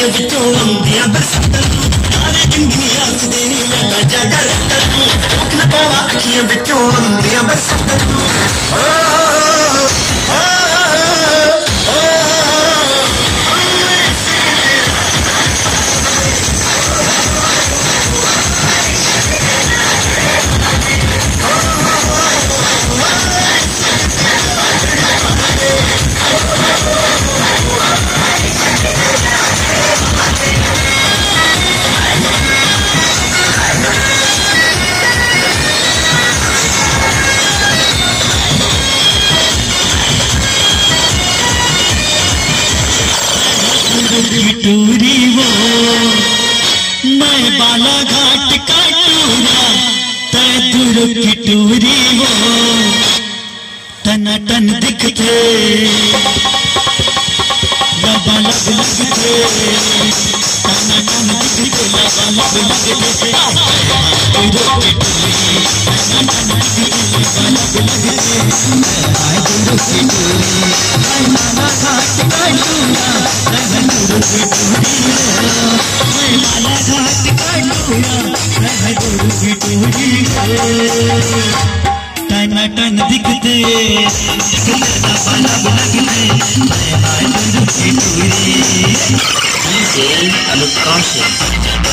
बिचों आंदियां बरसातां तारे जिंदगी आस देनी मैं जागा रत्ता तू न पावा अखियां बिचों आंदियां बरसातां टूरी वो मैं बालाघाट का टूरा तय दूर की टूरी वो टनाटन दिखते लबालब लगते टनाटन दिखते लबालब लगते दूर की टूरी टनाटन दिखते लबालब लगते दूर की टूरी बालाघाट का टूरा टन दिखते लगते अनुप कौशल।